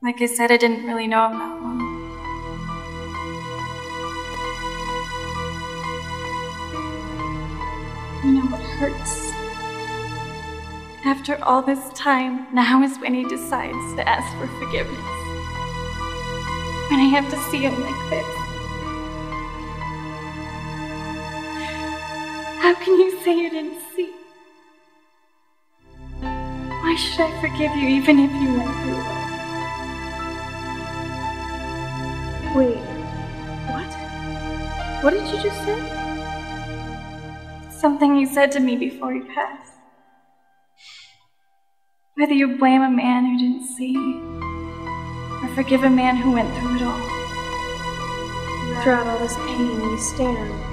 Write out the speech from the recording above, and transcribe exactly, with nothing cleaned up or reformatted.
Like I said, I didn't really know him that long. You know what hurts? After all this time, now is when he decides to ask for forgiveness. When I have to see him like this. How can you say you didn't see? Why should I forgive you even if you went through it? Wait, what? What did you just say? Something you said to me before you passed. Whether you blame a man who didn't see, or forgive a man who went through it all. Throughout all this pain, you stand